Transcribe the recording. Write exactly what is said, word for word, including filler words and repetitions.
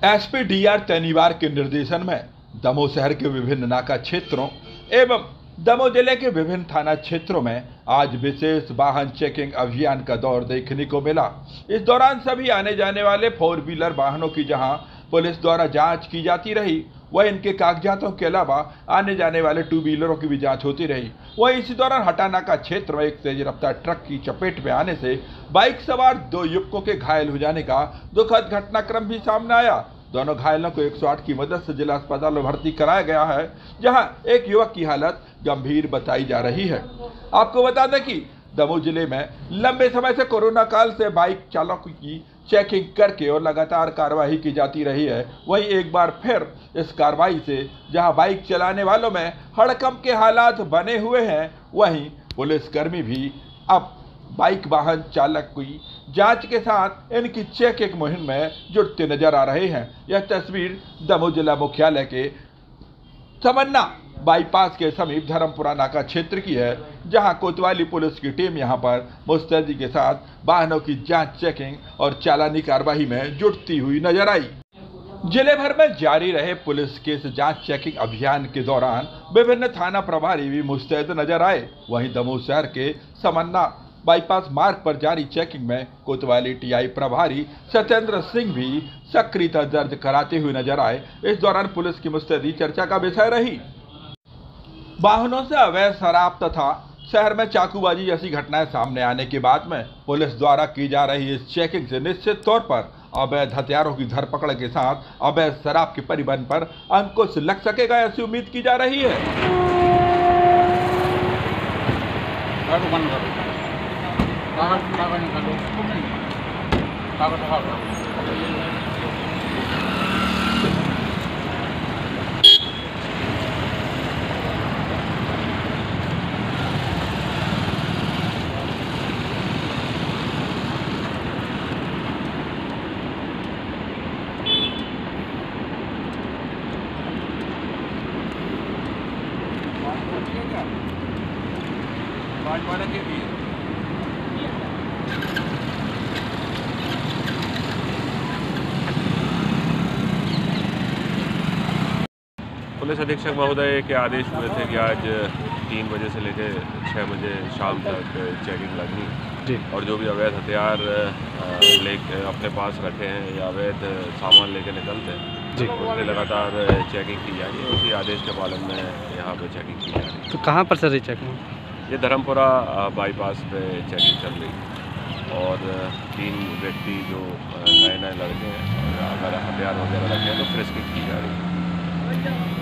SP D R तेनीवार के निर्देशन में दमोह शहर के विभिन्न नाका क्षेत्रों एवं दमोह जिले के विभिन्न थाना क्षेत्रों में आज विशेष वाहन चेकिंग अभियान का दौर देखने को मिला। इस दौरान सभी आने जाने वाले फोर व्हीलर वाहनों की जहां पुलिस द्वारा जांच की जाती रही, वह इनके कागजातों के अलावा आने जाने वाले टू व्हीलरों की भी जांच होती रही। वहीं इसी दौरान हटानाका क्षेत्र में एक तेज रफ्तार ट्रक की चपेट में आने से बाइक सवार दो युवकों के घायल हो जाने का दुखद घटनाक्रम भी सामने आया। दोनों घायलों को एक सौ आठ की मदद से जिला अस्पताल में भर्ती कराया गया है, जहां एक युवक की हालत गंभीर बताई जा रही है। आपको बता दें कि दमोह जिले में लंबे समय से कोरोना काल से बाइक चालकों की चेकिंग करके और लगातार कार्रवाई की जाती रही है। वहीं एक बार फिर इस कार्रवाई से जहां बाइक चलाने वालों में हड़कंप के हालात बने हुए हैं, वहीं पुलिसकर्मी भी अब बाइक वाहन चालक की जांच के साथ इनकी चेकिंग मुहिम में जुटते नजर आ रहे हैं। यह तस्वीर दमोह जिला मुख्यालय के समन्ना बाईपास के समीप धर्मपुरा नाका क्षेत्र की है, जहां कोतवाली पुलिस की टीम यहां पर मुस्तैदी के साथ वाहनों की जांच, चेकिंग और चालानी कार्रवाई में जुटती हुई नजर आई। जिले भर में जारी रहे पुलिस के इस जांच चेकिंग अभियान के दौरान विभिन्न थाना प्रभारी भी मुस्तैद नजर आए। वहीं दमोह शहर के समन्ना बाईपास मार्ग पर जारी चेकिंग में कोतवाली टीआई प्रभारी सत्येंद्र सिंह भी सक्रियता दर्ज कराते हुए नजर आए। इस दौरान पुलिस की मुस्तैदी चर्चा का विषय रही। वाहनों से अवैध शराब तथा शहर में चाकूबाजी जैसी घटनाएं सामने आने के बाद में पुलिस द्वारा की जा रही इस चेकिंग से निश्चित तौर पर अवैध हथियारों की धरपकड़ के साथ अवैध शराब के परिवहन पर अंकुश लग सकेगा, ऐसी उम्मीद की जा रही है। पुलिस अधीक्षक महोदय के आदेश हुए थे कि आज तीन बजे से लेकर छः बजे शाम तक चेकिंग लगनी जी, और जो भी अवैध हथियार लेके अपने पास रखे हैं या अवैध सामान लेके निकलते हैं जी, उससे लगातार चेकिंग की जाएगी। उसी आदेश के पालन में यहाँ पे चेकिंग की जा रही है। तो कहाँ पर सर चेकिंग? ये धर्मपुरा बाईपास पे चेकिंग चल रही है और तीन व्यक्ति जो नए नए लड़के हैं, अगर हथियार वगैरह रखे हैं तो फ्रिस्किंग की जा रही है।